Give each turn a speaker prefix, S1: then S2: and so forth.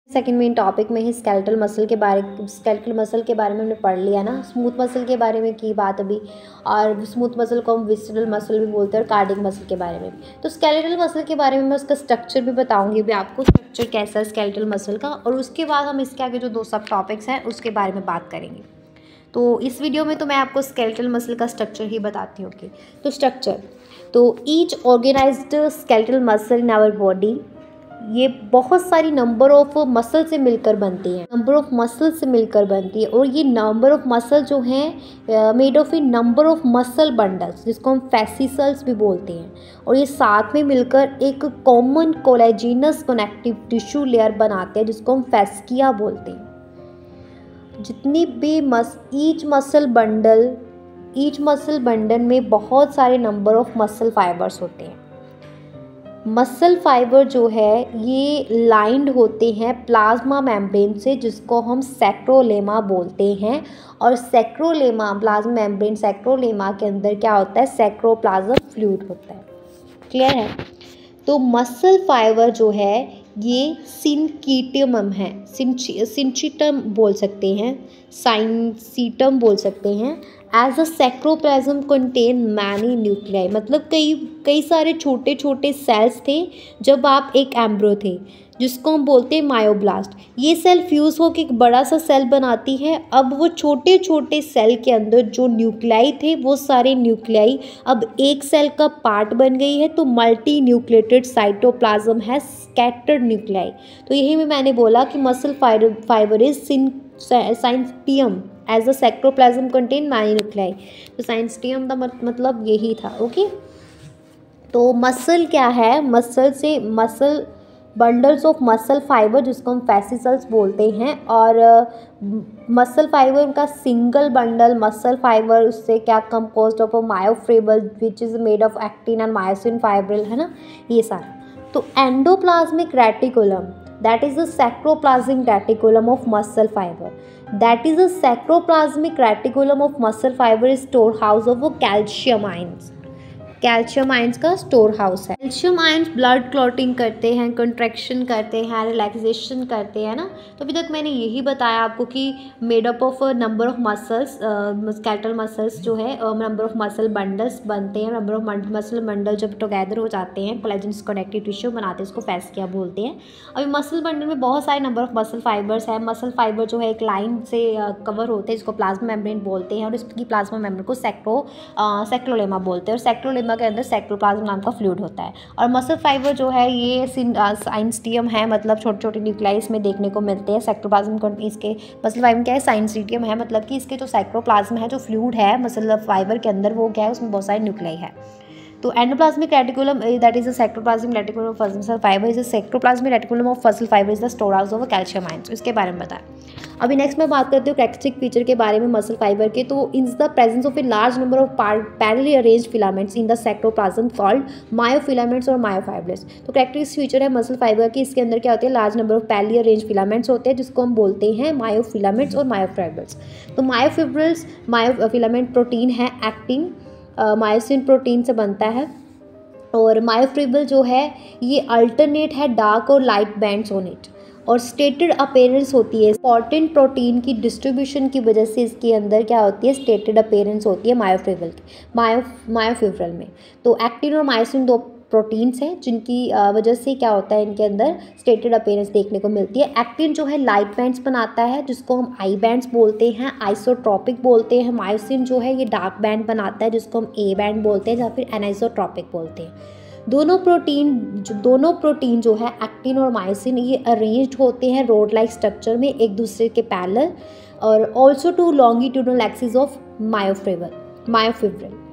S1: Second main topic में ही skeletal muscle के बारे में हमने पढ़ लिया ना। स्मूथ मसल के बारे में की बात अभी, और स्मूथ मसल को हम विसरल मसल भी बोलते हैं, और कार्डिक मसल के बारे में भी। तो स्केलेटल मसल के बारे में मैं उसका स्ट्रक्चर भी बताऊंगी भी आपको, स्ट्रक्चर कैसा है स्केलेटल मसल का, और उसके बाद हम इसके आगे जो 2 सब टॉपिक्स हैं उसके बारे में बात करेंगे। तो इस वीडियो में तो मैं आपको स्केलेटल मसल का स्ट्रक्चर ही बताती हूँ। तो स्ट्रक्चर, तो each organised skeletal muscle in our body, ये बहुत सारी नंबर ऑफ मसल से मिलकर बनती है, और ये नंबर ऑफ मसल जो हैं made of a number of muscle bundles, जिसको हम फैसिकल्स भी बोलते हैं, और ये साथ में मिलकर एक common collagenous connective tissue layer बनाते हैं, जिसको हम फैस्किया बोलते हैं। जितनी भी ईच मसल बंडल में बहुत सारे नंबर ऑफ मसल फाइबर्स होते हैं। मसल फाइबर जो है ये लाइंड होते हैं प्लाज्मा मेम्ब्रेन से, जिसको हम सैक्रोलेमा बोलते हैं। और सैक्रोलेमा, प्लाज्मा मेम्ब्रेन सैक्रोलेमा के अंदर क्या होता है, सैक्रोप्लाज्म फ्लूइड होता है। क्लियर है? तो मसल फाइबर जो है ये सिंचिटम है, सिंचिटम बोल सकते हैं, साइनसीटम बोल सकते हैं। As a sarcoplasm contain many nuclei, मतलब कई सारे छोटे छोटे सेल्स थे जब आप एक एम्ब्रो थे, जिसको हम बोलते हैं मायोब्लास्ट। ये सेल फ्यूज़ होकर एक बड़ा सा सेल बनाती है। अब वो छोटे छोटे सेल के अंदर जो न्यूक्लियाई थे, वो सारे न्यूक्लियाई अब एक सेल का पार्ट बन गई है, तो मल्टी न्यूक्लिएटेड साइटोप्लाज्म है, स्कैटर्ड न्यूक्लियाई। तो यही मैंने बोला कि muscle fibre is syncytium as a sarcoplasm contain many nuclei. तो साइनस्टियम का मतलब यही था। ओके, तो मसल क्या है, muscle bundles of muscle fibre, जिसको हम फैसिकल्स बोलते हैं। और मसल फाइबर का सिंगल बंडल मसल फाइबर, उससे क्या composed of a myofibril which is made of actin and myosin fibril, है ना, ये सारा। तो endoplasmic reticulum, that is the sacroplasmic reticulum of muscle fiber. Is storehouse of calcium ions. Calcium ions का store house है। Calcium ions blood clotting करते हैं, contraction करते हैं, रिलैक्सेशन करते हैं ना। तो अभी तक मैंने यही बताया आपको कि made up of number of muscles, skeletal muscles जो है नंबर ऑफ मसल बंडल्स बनते हैं। नंबर ऑफ मसल बंडल जब टुगेदर हो जाते हैं, कोलेजनस कनेक्टिव टिश्यू बनाते हैं, इसको फैस्किया बोलते हैं। अभी मसल बंडल में बहुत सारे नंबर ऑफ मसल फाइबर्स है। मसल फाइबर जो है एक लाइन से कवर होते हैं, जिसको प्लाज्मा मेम्ब्रेन बोलते हैं, और इसकी प्लाज्मा मेम्ब्रेन को सैक्रोलेमा बोलते हैं, और सैक्रोलेमा के अंदर सैक्रोप्लाज्म नाम का फ्लूइड होता है। और मसल फाइबर जो है ये साइनस्टियम है, मतलब छोटे छोटे न्यूक्लियाई इसमें देखने को मिलते हैं। सैक्रोप्लाज्म इसके मसल फाइबर क्या है, साइनस्टियम है, मतलब कि इसके जो सैक्रोप्लाज्म है, जो फ्लूइड है मसल फाइबर के अंदर, वो क्या है, उसमें बहुत सारे न्यूक्लियाई है। तो endoplasmic reticulum that is a sarcoplasmic reticulum of muscle fibre is a sarcoplasmic reticulum of muscle fibre is the store house of calcium ions. इसके बारे में बताया। अभी नेक्स्ट मैं बात करती हूँ कैरेक्टरिस्टिक फीचर के बारे में मसल फाइबर के। तो in the presence of a large number of parallelly arranged filaments in the sarcoplasm called myofilaments और मायोफाइब्रिल्स। तो कैरेक्टरिस्टिक फीचर है मसल फाइबर की, इसके अंदर क्या होते हैं, large number of parallelly arranged filaments होते हैं, जिसको हम बोलते हैं मायोफिलामेंट्स और मायोफाइब्रिल्स। तो मायोफिब्रिल्स मायोफिलामेंट प्रोटीन है, एक्टिन मायोसिन प्रोटीन से बनता है। और मायोफिब्रिल जो है ये अल्टरनेट है डार्क और लाइट बैंड्स ऑन इट, और स्टेटेड अपीयरेंस होती है। इंपॉर्टेंट प्रोटीन की डिस्ट्रीब्यूशन की वजह से इसके अंदर क्या होती है, स्टेटेड अपीयरेंस होती है मायोफिब्रिल में। तो एक्टिन और मायोसिन 2 प्रोटीन्स हैं, जिनकी वजह से क्या होता है, इनके अंदर स्टेटेड अपीयरेंस देखने को मिलती है। एक्टिन जो है लाइट बैंड्स बनाता है, जिसको हम आई बैंड्स बोलते हैं, आइसोट्रॉपिक बोलते हैं। मायोसिन जो है ये डार्क बैंड बनाता है, जिसको हम ए बैंड बोलते हैं, या फिर एनाइसोट्रॉपिक बोलते हैं। दोनों प्रोटीन जो है एक्टिन और मायोसिन, ये अरेंज्ड होते हैं रोड लाइक स्ट्रक्चर में एक दूसरे के पैरेलल, और also to longitudinal axis of myofibril.